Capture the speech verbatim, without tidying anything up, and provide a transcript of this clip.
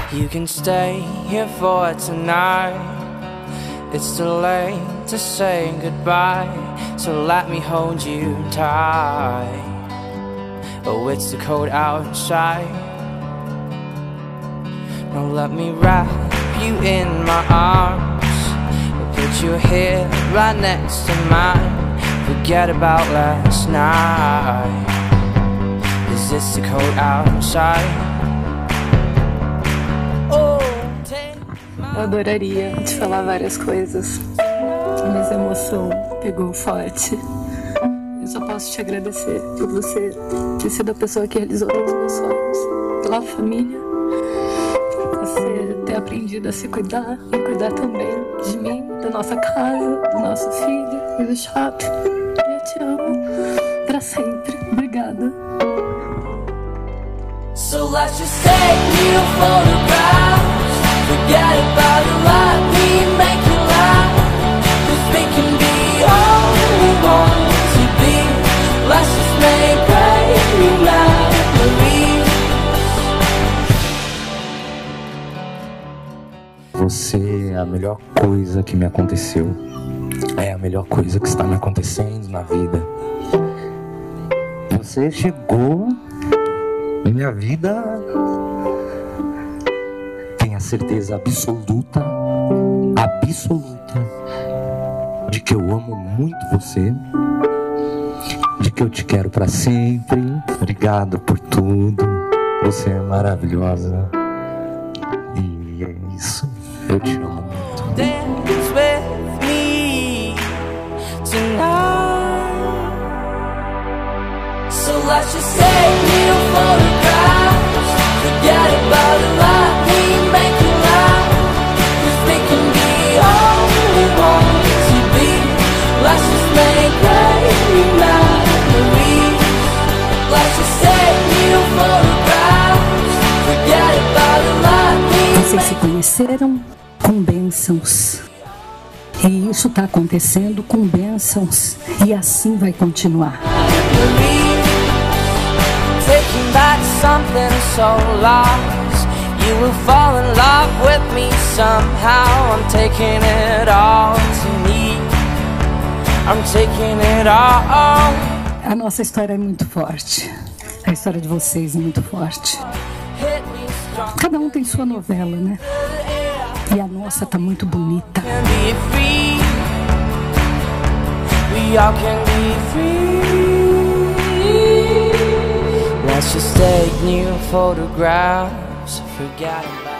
You can stay here for tonight. It's too late to say goodbye, so let me hold you tight. Oh, it's too cold outside. Now let me wrap you in my arms. Put your head right next to mine. Forget about last night. Is this too cold outside? Oh, eu adoraria te falar várias coisas, mas a emoção pegou forte. Eu só posso te agradecer por você ter sido a pessoa que realizou todos os meus sonhos, pela família, por você ter aprendido a se cuidar e cuidar também de mim, da nossa casa, do nosso filho e do shopping. Eu te amo pra sempre. Obrigada. So let's just take new photographs. Forget about it, let me make you laugh. 'Cause we can be all we want to be. Let's just make great memories. Você é a melhor coisa que me aconteceu. É a melhor coisa que está me acontecendo na vida. Você chegou na minha vida. Tenha certeza absoluta, absoluta, de que eu amo muito você, de que eu te quero pra sempre. Obrigado por tudo. Você é maravilhosa. E é isso. Eu te amo muito. Dance with me tonight. So let's just take new photographs. Forget about it, let me make you laugh. 'Cause we can be all we want to be. Let's just make great memories. Let's just take new photographs. Forget about it, let me. Vocês se conheceram com bênçãos. E isso está acontecendo com bênçãos. E assim vai continuar. Taking back something so lost. You will fall in love with me somehow. I'm taking it all to me. I'm taking it all. A nossa história é muito forte. A história de vocês é muito forte. Cada um tem sua novela, né? E a nossa tá muito bonita. Can be free. We all can be free. Let's just take new photographs. Forget about